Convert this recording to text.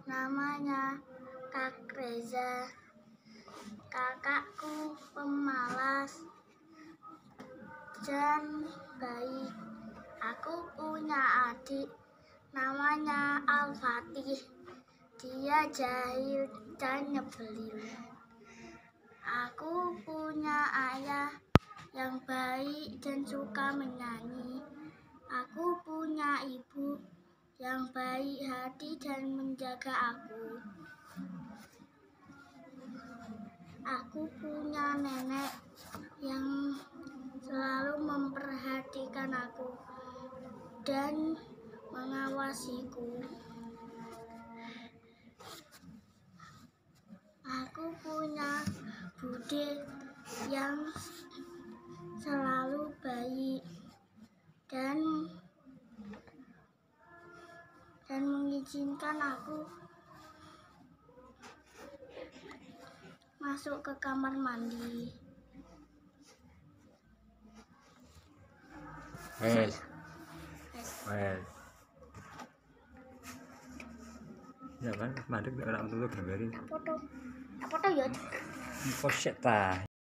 namanya Kak Reza. Kakakku pemalas dan baik. Aku punya adik namanya Al-Fatih. Dia jahil dan nyebelin. Aku punya ayah yang baik dan suka menyanyi. Aku punya ibu yang baik hati dan menjaga aku. Aku punya nenek yang selalu memperhatikan aku dan mengawasiku. Aku punya bude yang selalu baik dan mengizinkan aku masuk ke kamar mandi. Ya kan, mandek nek ora metu gambare. Foto ya. Kok sik ta?